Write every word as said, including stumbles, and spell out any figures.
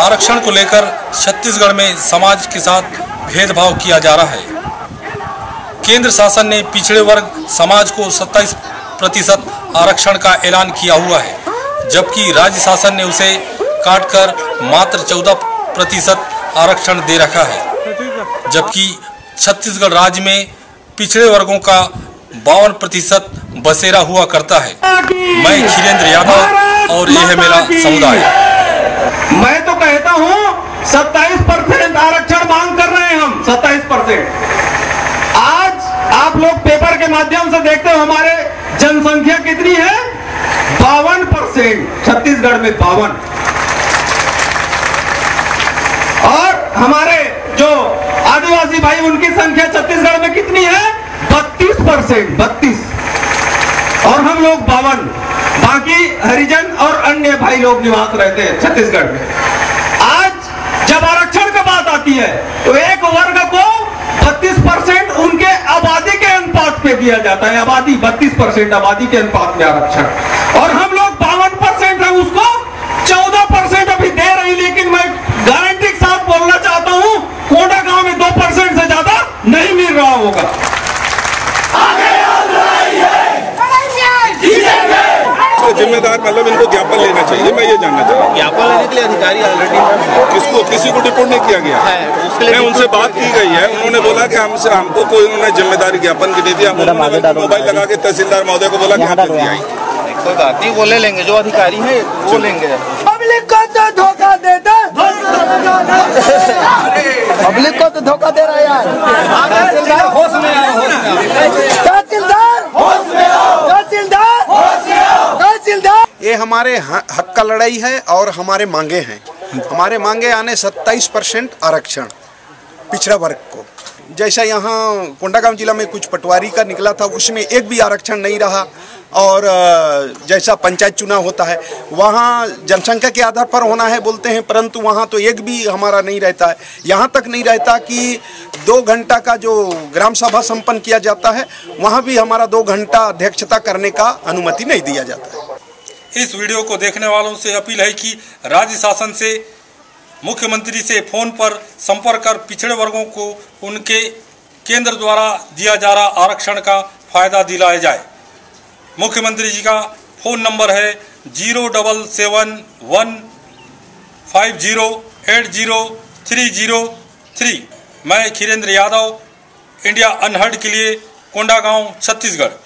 आरक्षण को लेकर छत्तीसगढ़ में समाज के साथ भेदभाव किया जा रहा है। केंद्र शासन ने पिछड़े वर्ग समाज को सत्ताईस प्रतिशत आरक्षण का ऐलान किया हुआ है, जबकि राज्य शासन ने उसे काटकर मात्र चौदह प्रतिशत आरक्षण दे रखा है। जबकि छत्तीसगढ़ राज्य में पिछड़े वर्गों का बावन प्रतिशत बसेरा हुआ करता है। मैं खीरेंद्र यादव और यह है मेरा समुदाय। मैं तो कहता हूँ सत्ताईस परसेंट आरक्षण मांग कर रहे हैं हम, सत्ताईस परसेंट। आज आप लोग पेपर के माध्यम से देखते हो हमारे जनसंख्या कितनी है, बावन परसेंट छत्तीसगढ़ में, बावन। और हमारे जो आदिवासी भाई उनकी संख्या छत्तीसगढ़ में कितनी है, बत्तीस परसेंट, बत्तीस। और हम लोग बावन, बाकी हरिजन और अन्य भाई लोग निवास रहते हैं छत्तीसगढ़ में। आज जब आरक्षण की बात आती है तो एक वर्ग को बत्तीस परसेंट उनके आबादी के अनुपात पे दिया जाता है, आबादी बत्तीस परसेंट आबादी के अनुपात में आरक्षण। और हम लोग बावन परसेंट है, उसको चौदह परसेंट अभी दे रही। लेकिन मैं गारंटी के साथ बोलना चाहता हूँ कोंडागांव में दो परसेंट से ज्यादा नहीं मिल रहा होगा। जिम्मेदार मतलब इनको ज्ञापन लेना चाहिए, मैं ये जानना चाहता हूँ। ज्ञापन लेने के लिए अधिकारी ऑलरेडी किसको किसी को डिपोर्ट नहीं किया गया है, मैं उनसे बात की गई है, उन्होंने बोला कि हमसे हमको कोई उन्होंने जिम्मेदारी ज्ञापन की दे दिया। मोबाइल लगा के तहसीलदार महोदय को बोला कि यहाँ पे दिया ही। कोई बात नहीं, वो ले लेंगे, जो अधिकारी है वो लेंगे। पब्लिक को तो धोखा देता, पब्लिक को तो धोखा दे रहा है यार। तहसीलदार होश में आओ, तहसीलदार होश में आओ, तहसीलदार होश में आओ, तहसीलदार। ये हमारे हक का लड़ाई है और हमारे मांगे हैं। हमारे मांगे आने सत्ताईस परसेंट आरक्षण पिछड़ा वर्ग को। जैसा यहाँ कोंडागांव जिला में कुछ पटवारी का निकला था, उसमें एक भी आरक्षण नहीं रहा। और जैसा पंचायत चुनाव होता है वहाँ जनसंख्या के आधार पर होना है बोलते हैं, परंतु वहाँ तो एक भी हमारा नहीं रहता है। यहाँ तक नहीं रहता कि दो घंटा का जो ग्राम सभा संपन्न किया जाता है वहाँ भी हमारा दो घंटा अध्यक्षता करने का अनुमति नहीं दिया जाता है। इस वीडियो को देखने वालों से अपील है कि राज्य शासन से मुख्यमंत्री से फोन पर संपर्क कर पिछड़े वर्गों को उनके केंद्र द्वारा दिया जा रहा आरक्षण का फायदा दिलाया जाए। मुख्यमंत्री जी का फोन नंबर है zero double seven one five zero eight zero three zero three. मैं खीरेंद्र यादव, इंडिया अनहर्ड के लिए, कोंडागांव, छत्तीसगढ़।